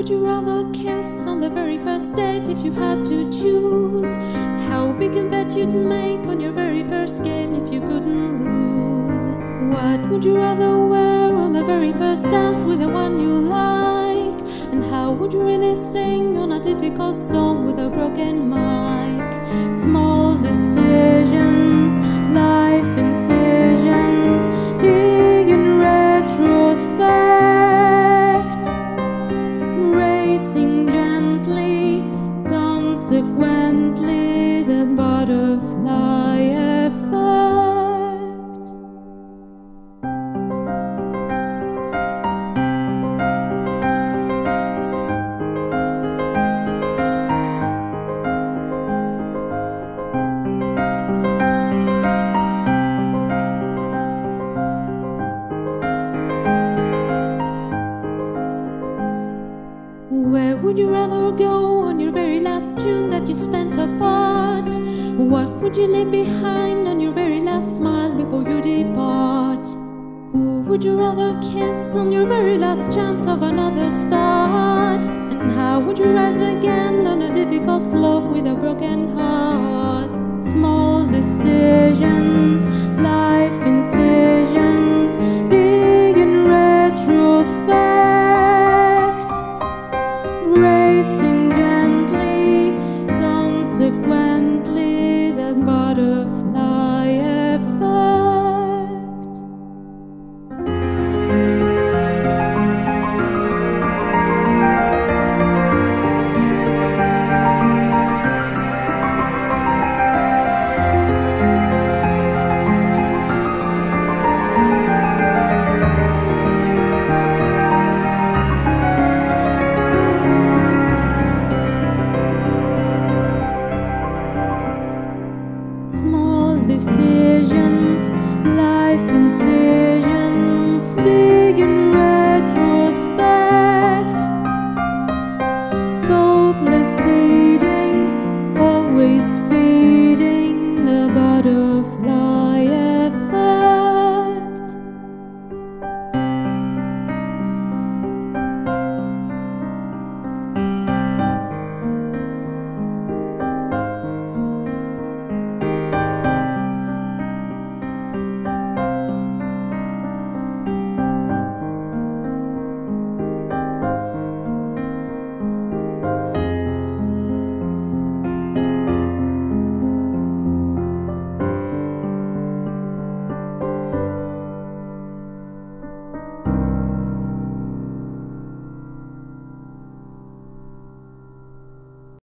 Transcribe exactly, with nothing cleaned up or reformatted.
would you rather kiss on the very first date if you had to choose? How big a bet you'd make on your very first game if you couldn't lose? What would you rather wear on the very first dance with the one you like? And how would you really sing on a difficult song with a broken mic? Small decisions, life incisions, big in retrospect, racing gently, consequently the butterfly effect. Where would you rather go on your very last June that you spent apart? What would you leave behind on your very last smile before you depart? Who would you rather kiss on your very last chance of another start? And how would you rise again on a difficult slope with a broken heart? Small decisions, life incisions, big in retrospect, racing gently, consequently the butterfly effect. Small decision,